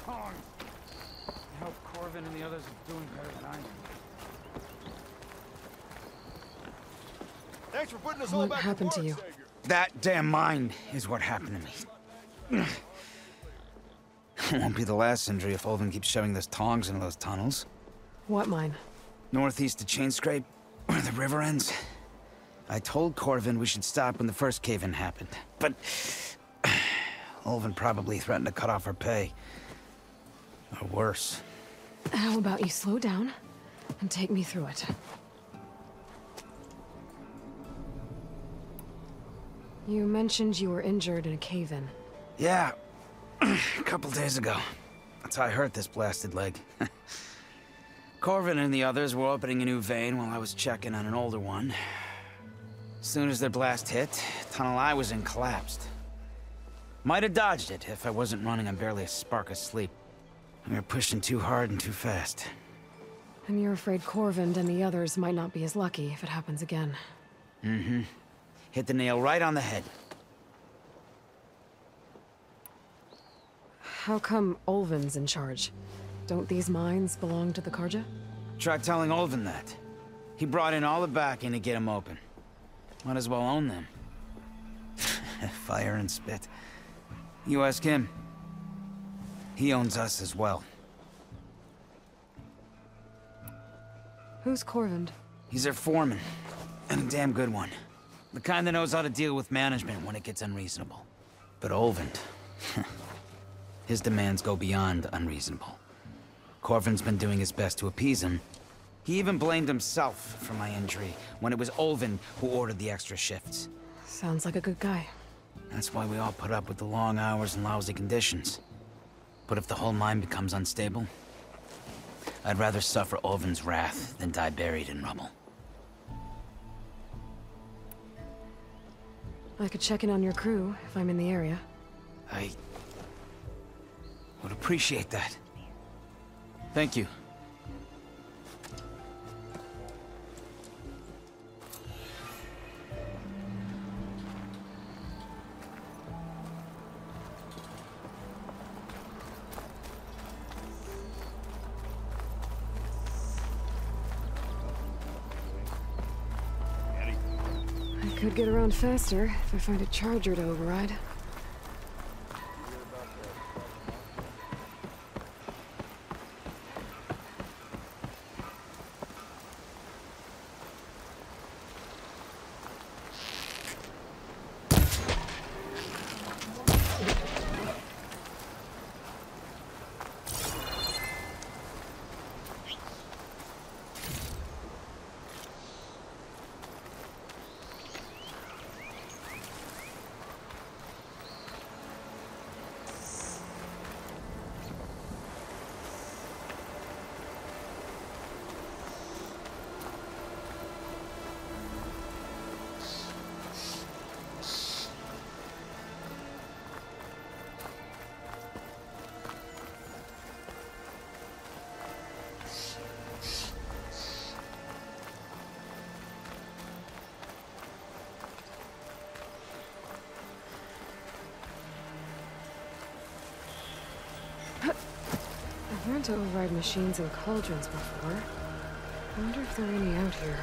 tongs. I hope Corvin and the others are doing better than I am. Thanks for putting us all What back happened to work, you? Savior. That damn mine is what happened to me. It won't be the last injury if Ulvin keeps shoving those tongs into those tunnels. What mine? Northeast of Chainscrape, where the river ends. I told Corvin we should stop when the first cave-in happened, but Ulvin probably threatened to cut off our pay. Or worse. How about you slow down and take me through it? You mentioned you were injured in a cave-in. Yeah, a couple days ago. That's how I hurt this blasted leg. Corvin and the others were opening a new vein while I was checking on an older one. As soon as their blast hit, the tunnel I was in collapsed. Might have dodged it if I wasn't running on barely a spark of sleep. We were pushing too hard and too fast. And you're afraid Corvind and the others might not be as lucky if it happens again. Mm-hmm. Hit the nail right on the head. How come Ulvin's in charge? Don't these mines belong to the Karja? Try telling Ulvin that. He brought in all the backing to get them open. Might as well own them. Fire and spit. You ask him. He owns us as well. Who's Corvind? He's their foreman. And a damn good one. The kind that knows how to deal with management when it gets unreasonable. But Ulvin... his demands go beyond unreasonable. Corvin's been doing his best to appease him. He even blamed himself for my injury when it was Ulvin who ordered the extra shifts. Sounds like a good guy. That's why we all put up with the long hours and lousy conditions. But if the whole mine becomes unstable, I'd rather suffer Ulvin's wrath than die buried in rubble. I could check in on your crew if I'm in the area. I would appreciate that. Thank you. I could get around faster if I find a charger to override. I've learned to override machines and cauldrons before. I wonder if there are any out here.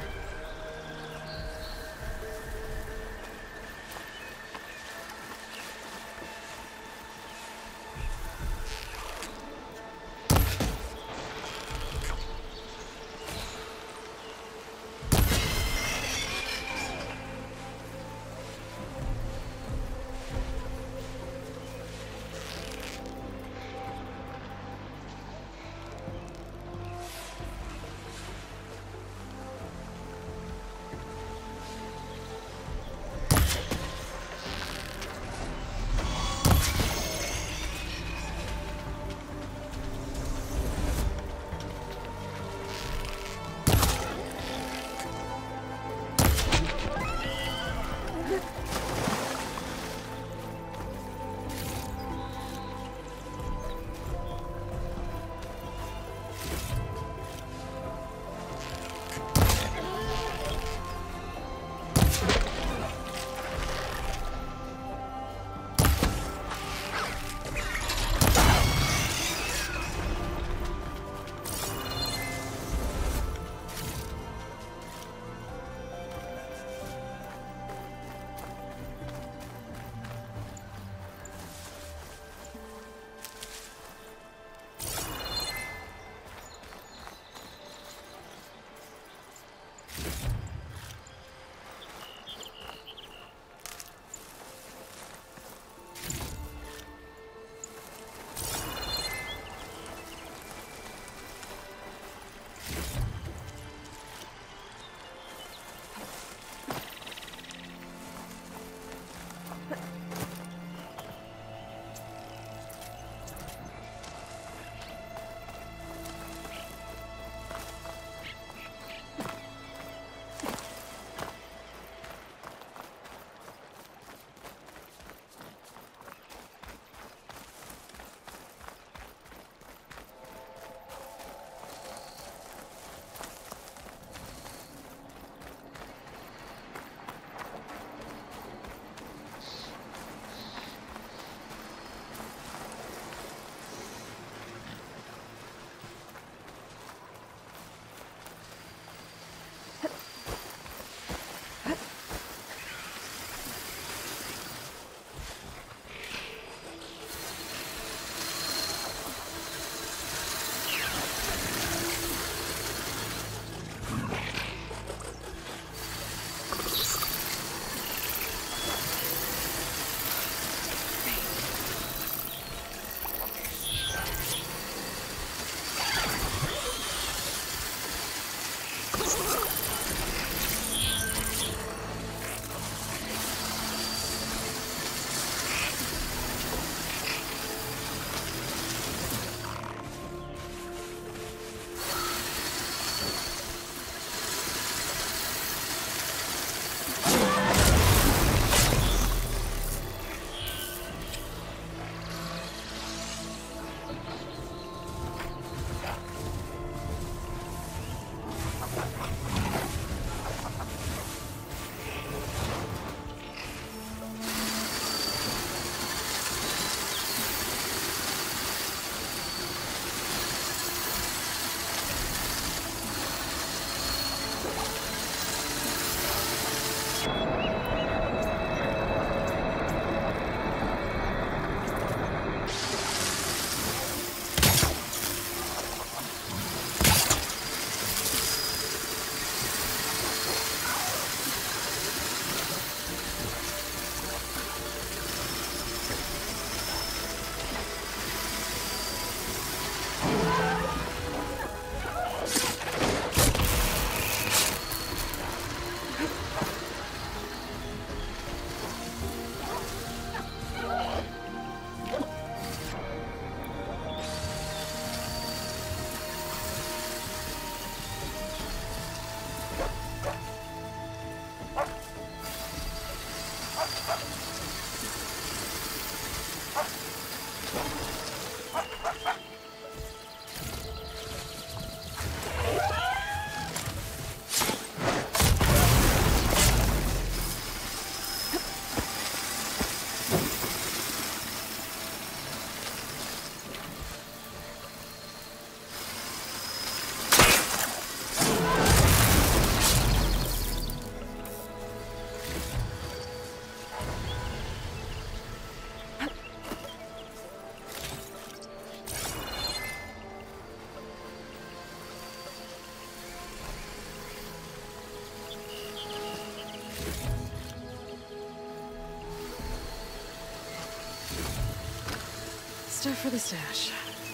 stuff for the stash.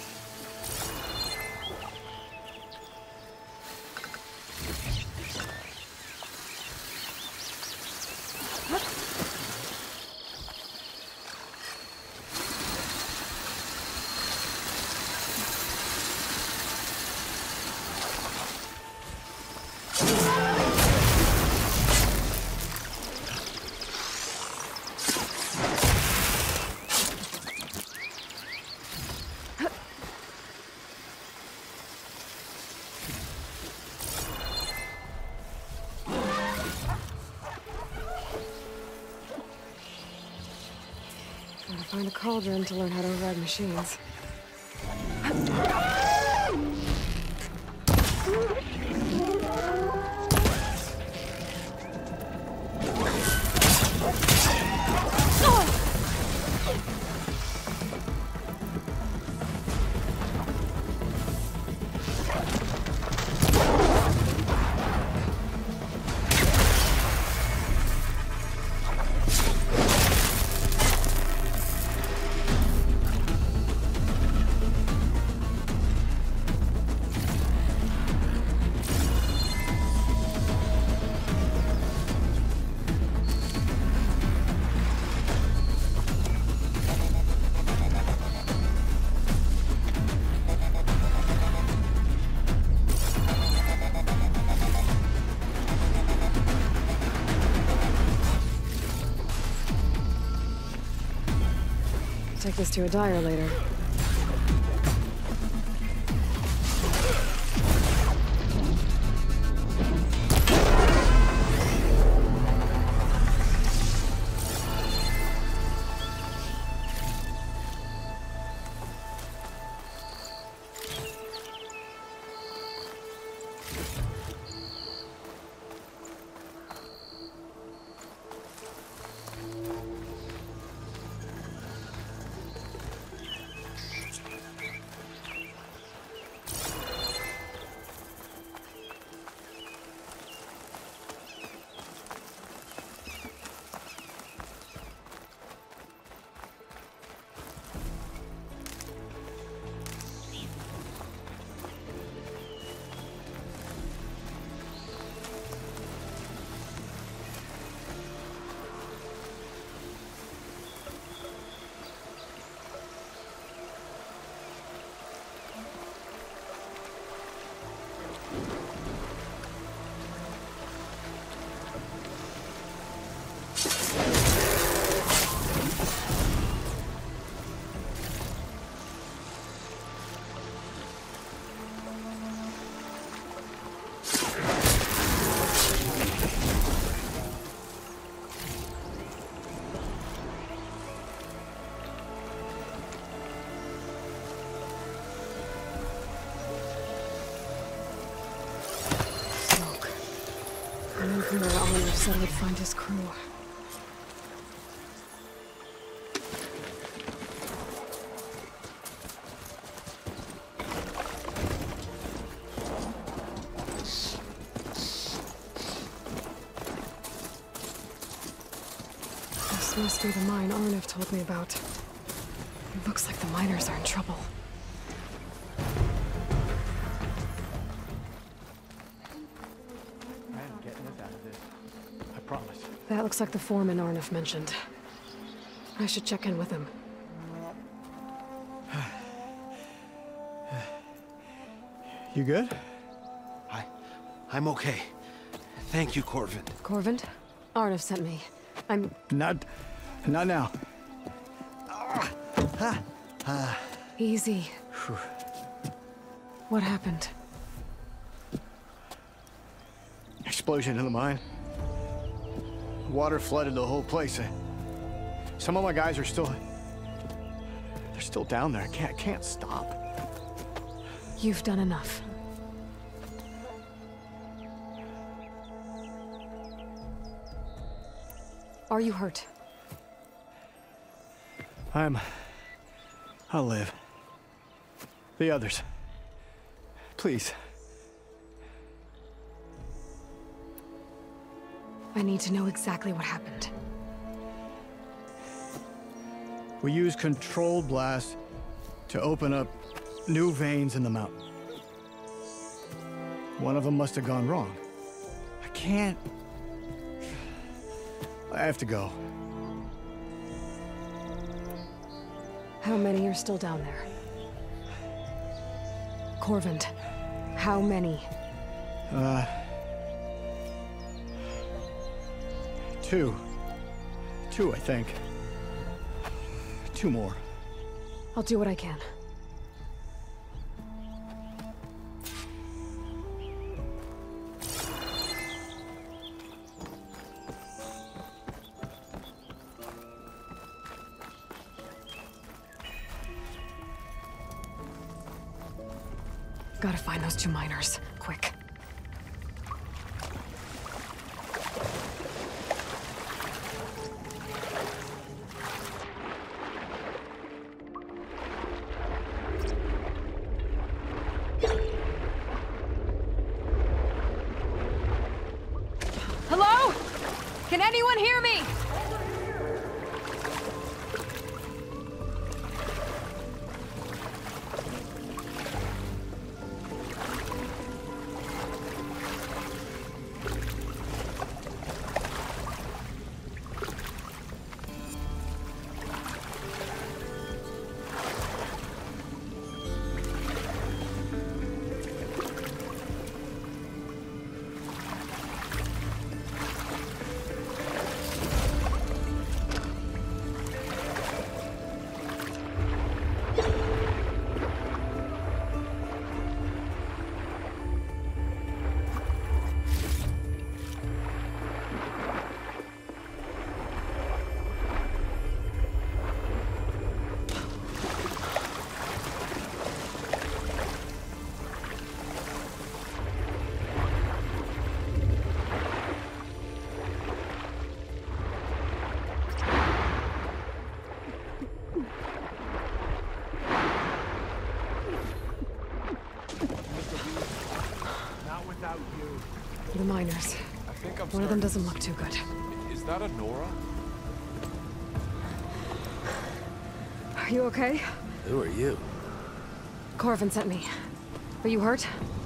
Gotta find a cauldron to learn how to override machines. Take this to a dyer later. Where Oliver said he'd find his crew. This must be the mine Arnav told me about. It looks like the miners are in trouble. That looks like the foreman Arnav mentioned. I should check in with him. You good? I'm okay. Thank you, Corvin. Corvin? Arnav sent me. I'm... Not now. Easy. What happened? Explosion in the mine. Water flooded the whole place. Some of my guys are still... They're still down there. Can't stop. You've done enough. Are you hurt? I'll live. The others. Please. I need to know exactly what happened. We used controlled blast to open up new veins in the mountain. One of them must have gone wrong. I can't... I have to go. How many are still down there? Corvin, how many? Two. Two, I think. Two more. I'll do what I can. Gotta find those two miners, quick. Hello? Can anyone hear me? The miners. I think I'm One of them doesn't look too good. Is that a Nora? Are you okay? Who are you? Corvin sent me. Are you hurt?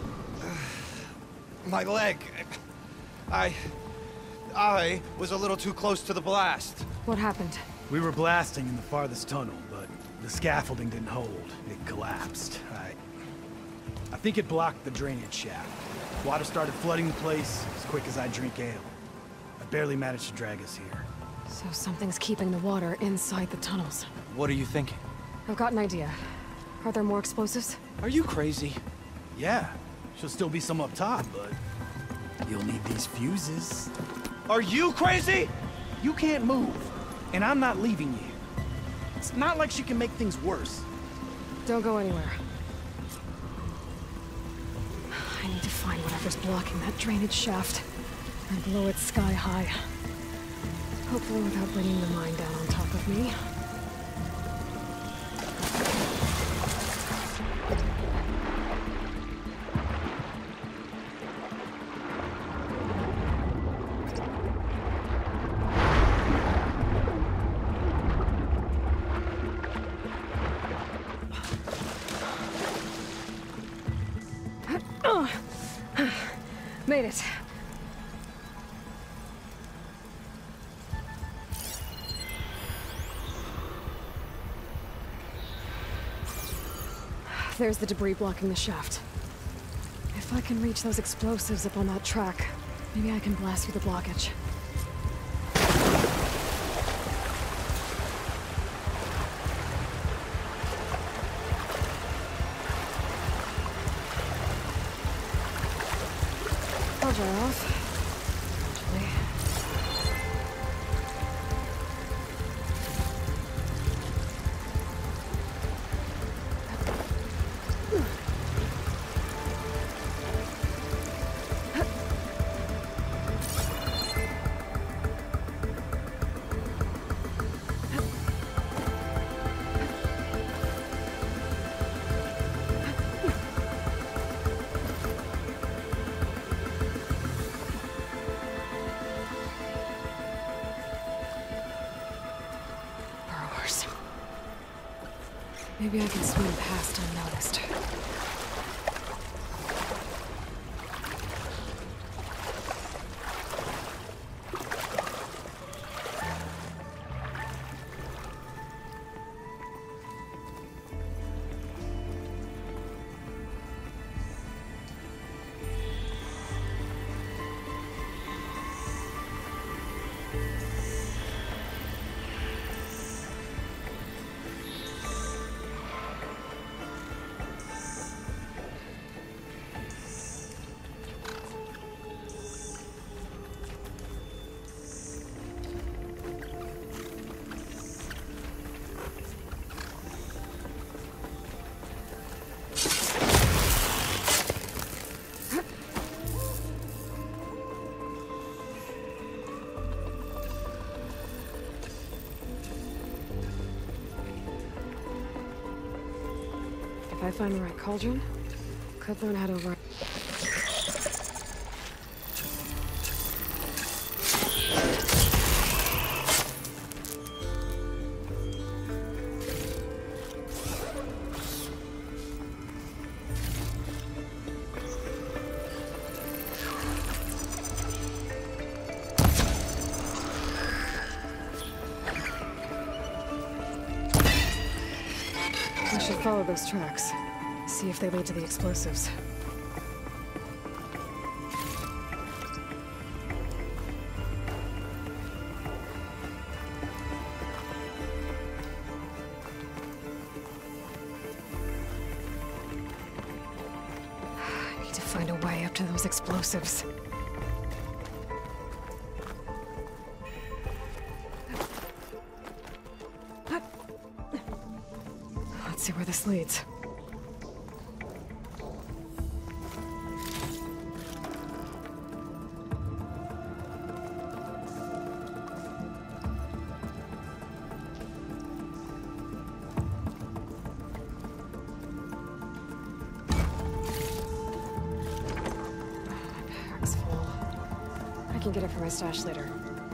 My leg. I was a little too close to the blast. What happened? We were blasting in the farthest tunnel, but the scaffolding didn't hold. It collapsed. I think it blocked the drainage shaft. Water started flooding the place as quick as I drink ale. I barely managed to drag us here. So something's keeping the water inside the tunnels. What are you thinking? I've got an idea. Are there more explosives? Are you crazy? Yeah, should still be some up top, but you'll need these fuses. Are you crazy? You can't move, and I'm not leaving you. It's not like she can make things worse. Don't go anywhere. I need to find whatever's blocking that drainage shaft and blow it sky high. Hopefully without bringing the mine down on top of me. Made it. There's the debris blocking the shaft. If I can reach those explosives up on that track, maybe I can blast through the blockage. I'll dry off. Eventually. Maybe I can swim past unnoticed. If I find the right cauldron, could learn how to run. I should follow those tracks. See if they lead to the explosives. I need to find a way up to those explosives. Let's see where this leads. Pack's full. I can get it for my stash later.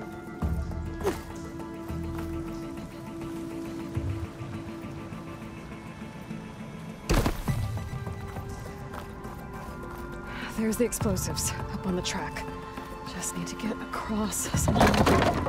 There's the explosives, up on the track. Just need to get across somehow.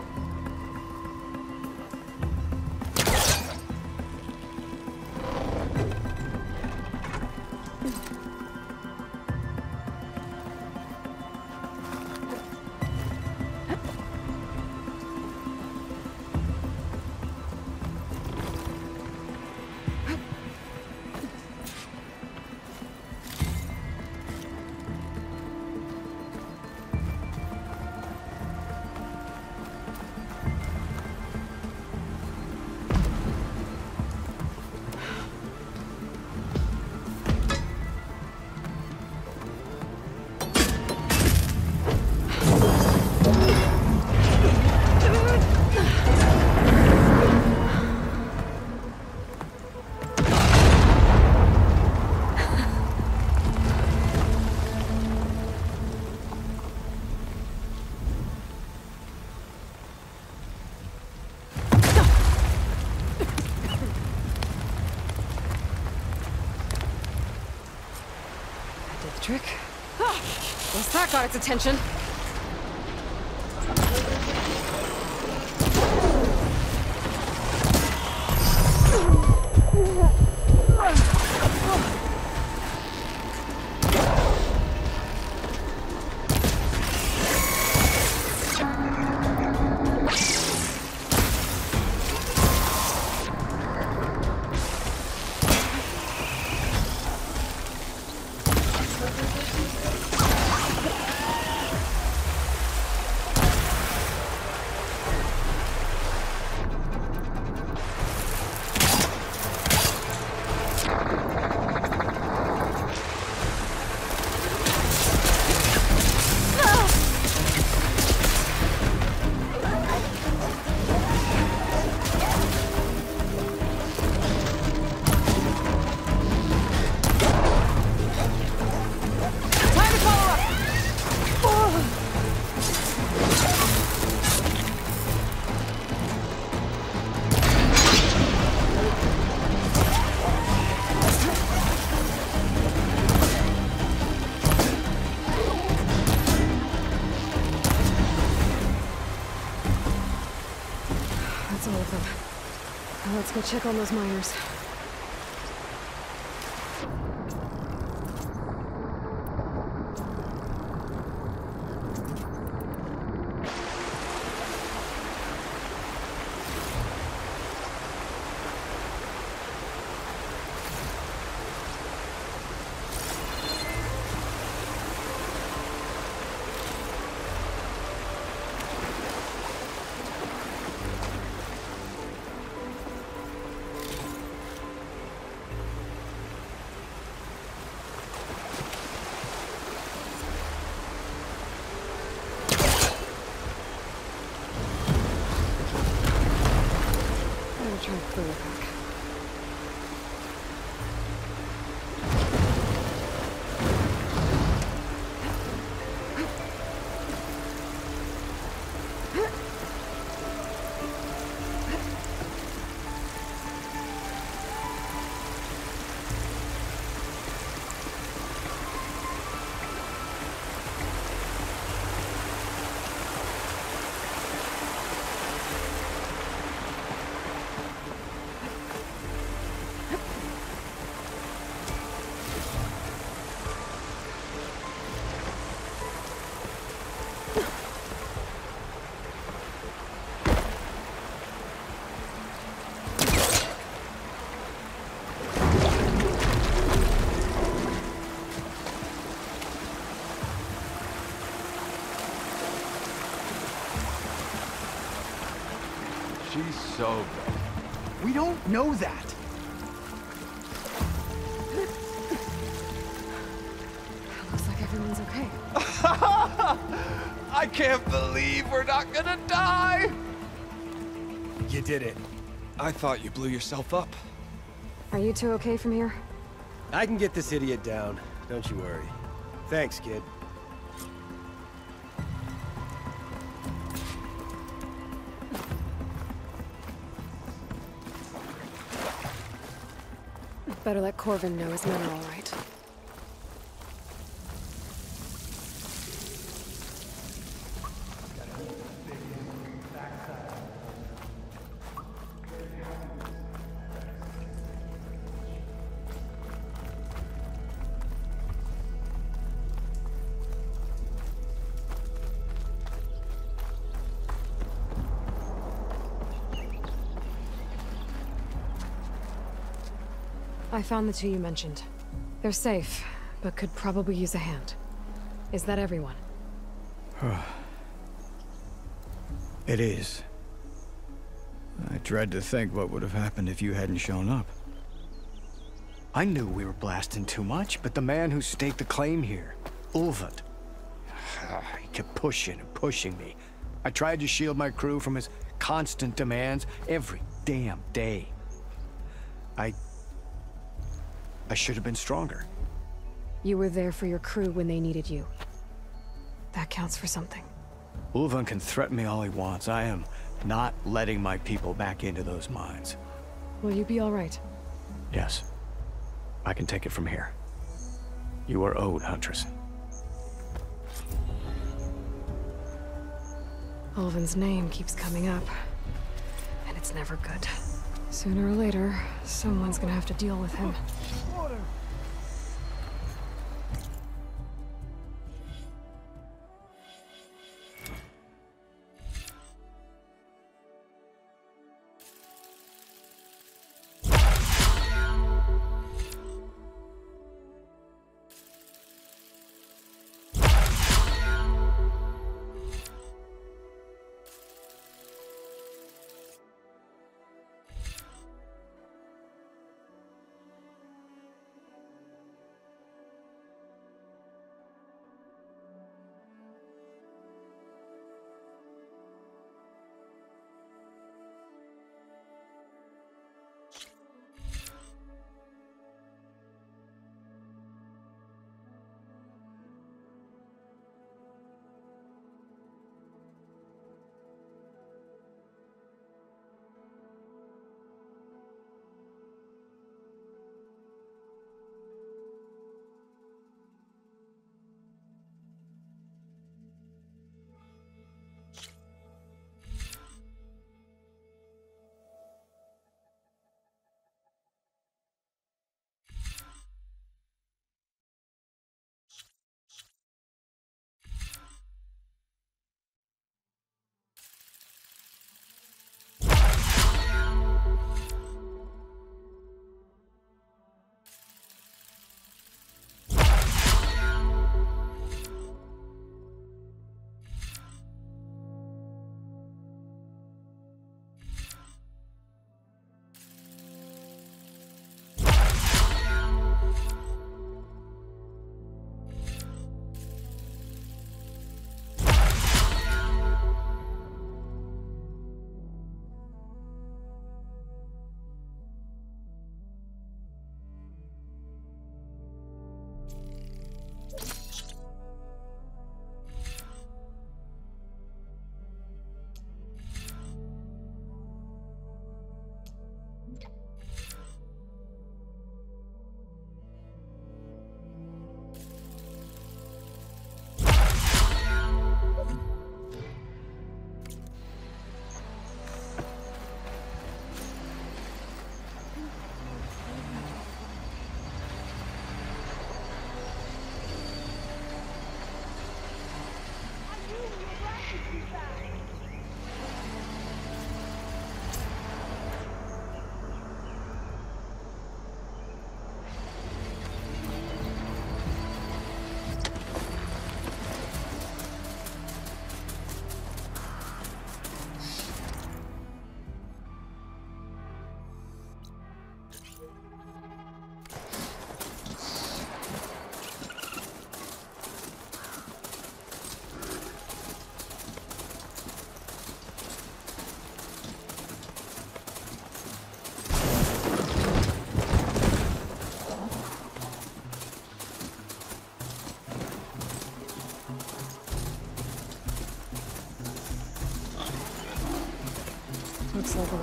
Trick. Guess that got its attention. check on those miners. Try to clear it back. She's so good. We don't know that. Looks like everyone's okay. I can't believe we're not gonna die! You did it. I thought you blew yourself up. Are you two okay from here? I can get this idiot down. Don't you worry. Thanks, kid. Better let Corvin know his men are all right. I found the two you mentioned. They're safe, but could probably use a hand. Is that everyone? It is. I dread to think what would have happened if you hadn't shown up. I knew we were blasting too much, but the man who staked the claim here, Ulvund, he kept pushing and pushing me. I tried to shield my crew from his constant demands every damn day. I should have been stronger. You were there for your crew when they needed you. That counts for something. Ulvund can threaten me all he wants. I am not letting my people back into those mines. Will you be all right? Yes. I can take it from here. You are owed, Huntress. Ulvund's name keeps coming up, and it's never good. Sooner or later, someone's gonna have to deal with him.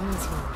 That's fine.